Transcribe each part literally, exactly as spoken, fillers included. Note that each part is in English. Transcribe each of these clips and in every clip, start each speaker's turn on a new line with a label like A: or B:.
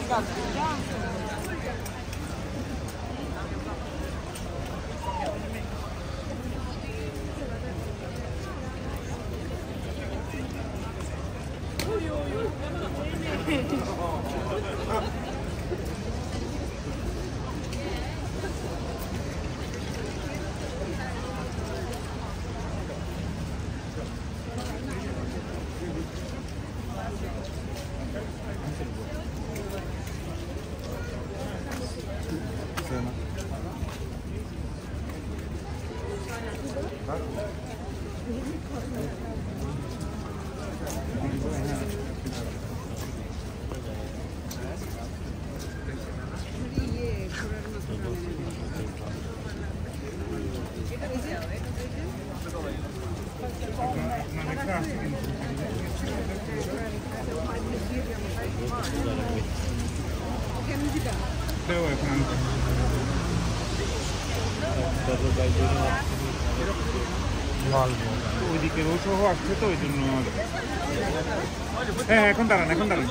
A: ওইদিকে ও সহ আসছে তো ওই জন্য হ্যাঁ এখন দাঁড়ান এখন দাঁড়ান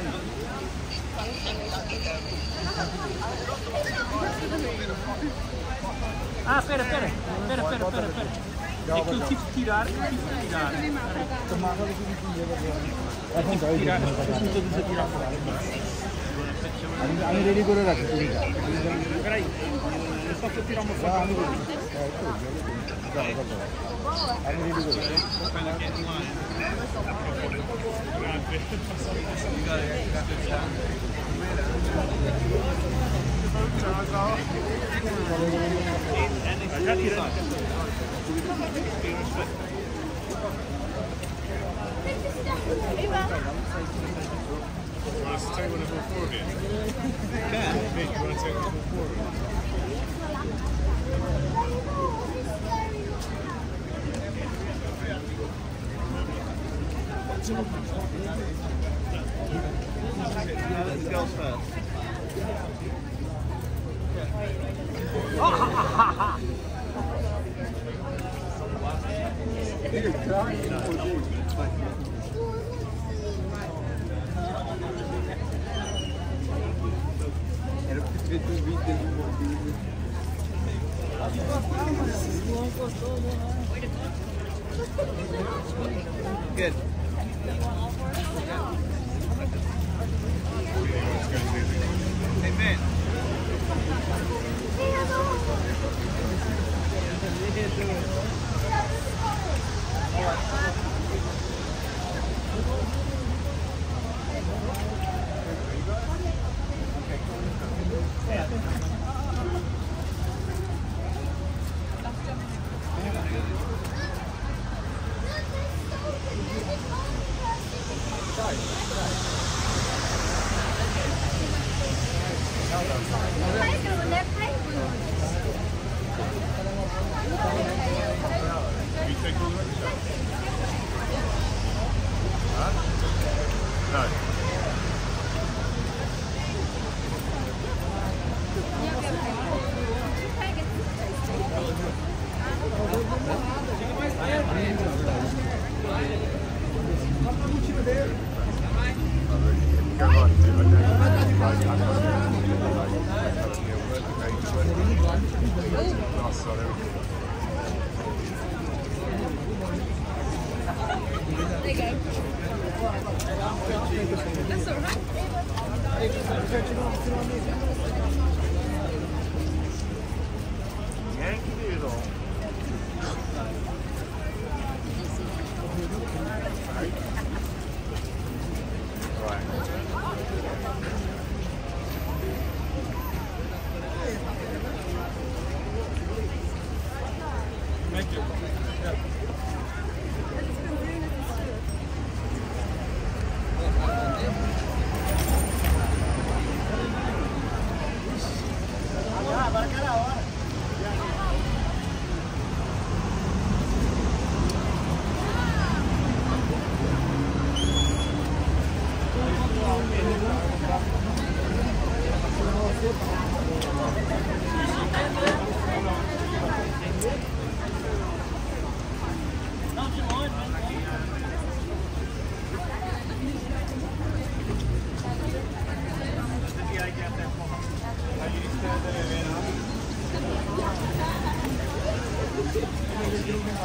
B: Ah, espera, espera, espera, espera, espera, espera. É que eu tive que tirar, eu tive que tirar. Tirar, estou todos a tirar fora.
C: আমি রেডি করে রাখি তুমি
B: Espera aí, é só para tirar uma foto.
C: আমি রেডি করে
A: You want us to take one and go forward again? Yeah. Hey, you want to take one and go forward?
D: Yeah, let's go first. Good. Hey, man.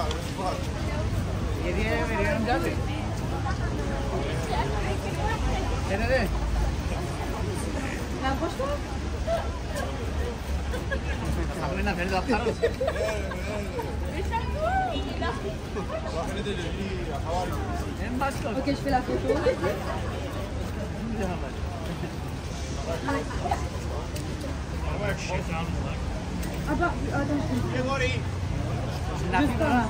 D: Area এরিয়াম যাবে এনে দে
E: না বসো
D: আপনি না ফেলে দাও
E: Ok, je fais la photo. Ah bah, attends, juste par là.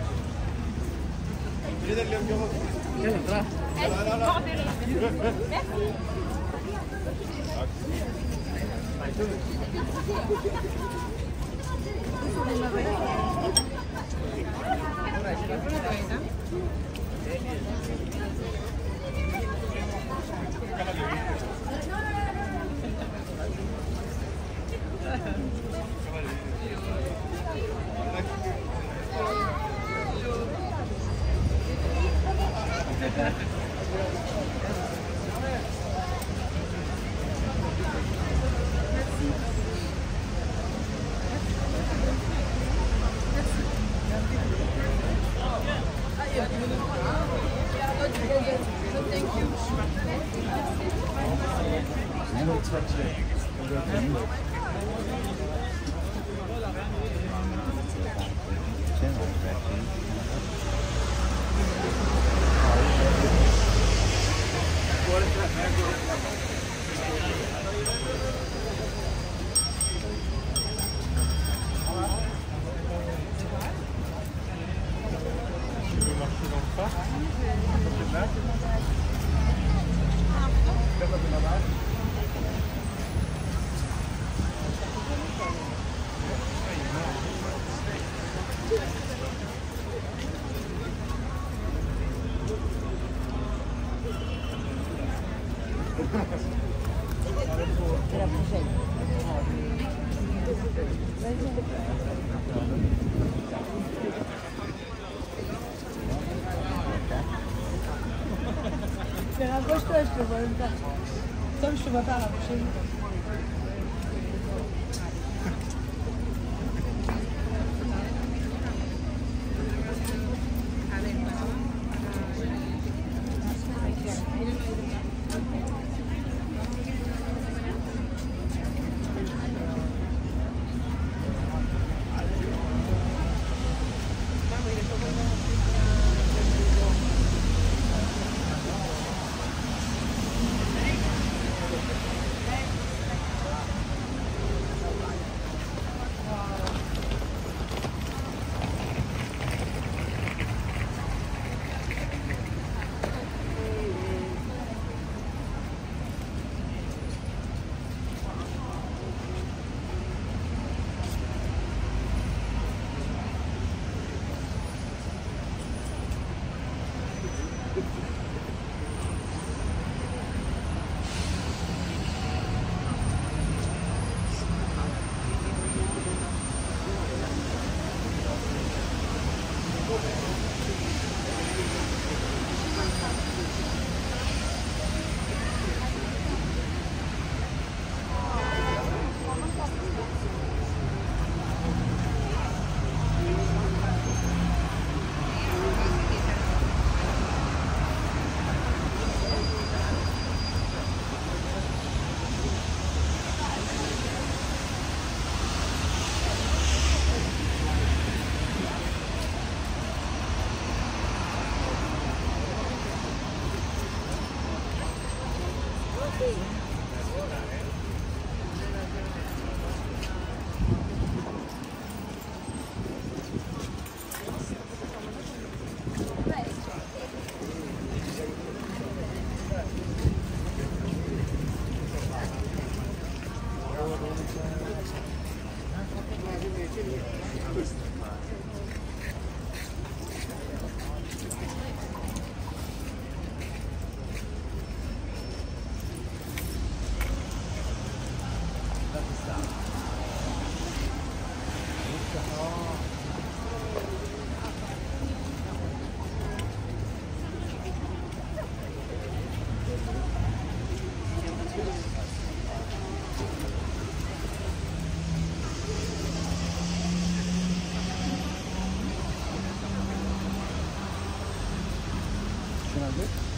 E: C'est la prochaine. Mais rapproche-toi, je te vois même pas. Tom, je te vois pas, rapproche-toi.
C: বানাবে